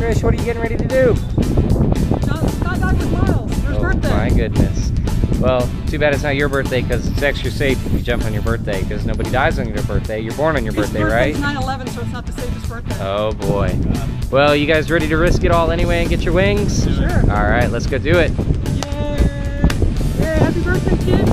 Trish, what are you getting ready to do? Skydive with Miles for his birthday. My goodness. Well, too bad it's not your birthday because it's extra safe if you jump on your birthday because nobody dies on your birthday. You're born on your birthday, right? It's 9/11, so it's not the safest birthday. Oh boy. Well, you guys ready to risk it all anyway and get your wings? Sure. All right, let's go do it. Yay! Hey, happy birthday, kid!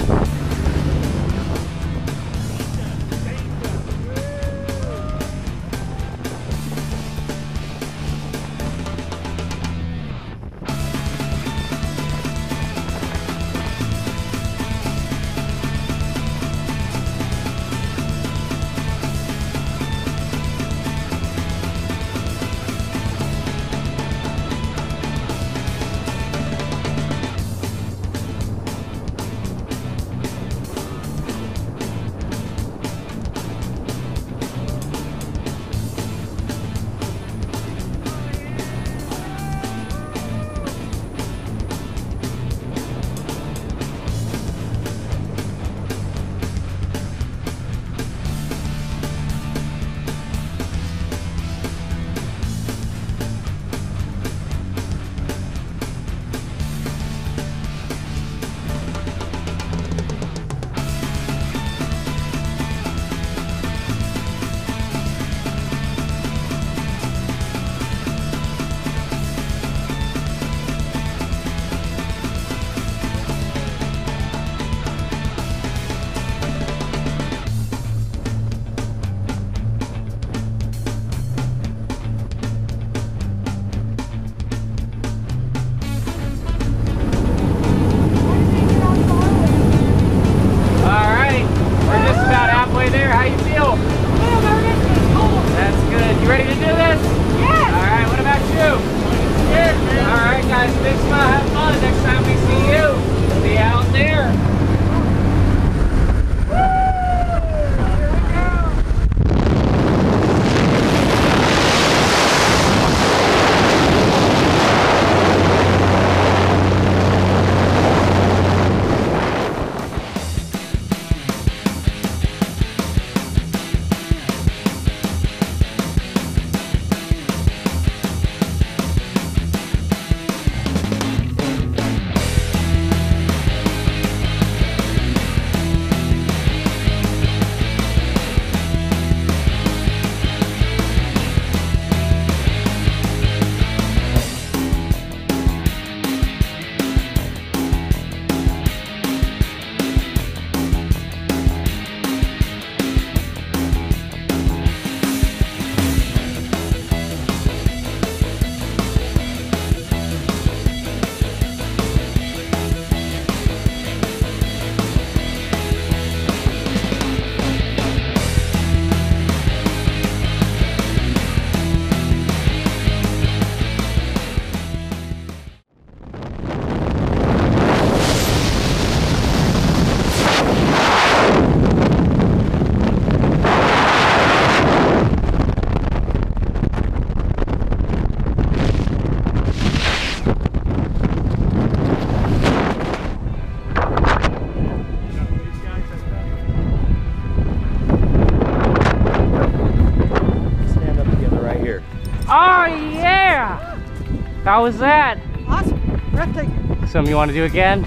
Oh yeah! How was that? Awesome. Breathtaking. Something you want to do again?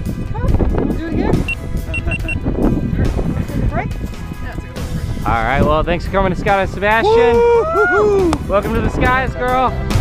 Do it again? Take a break? Yeah, take a break. All right, well, thanks for coming to Skydive Sebastian. Woo-hoo-hoo. Welcome to the skies, girl.